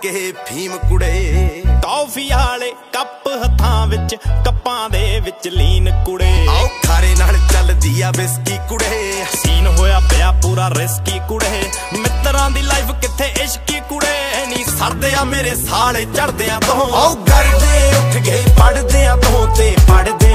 के फीम कुड़े टॉफी वाले कप हथां विच कप्पां दे विच लीन कुड़े आओ खारे नाल चलदी आ बिस्की कुड़े सीन होया पिया पूरा रिस्की कुड़े मित्रां दी लाइफ किथे इश्की कुड़े नी सरदे आ मेरे साले चढ़दे आ तो आओ गरदे उठ गए पढ़दे आ तो ते पढ़दे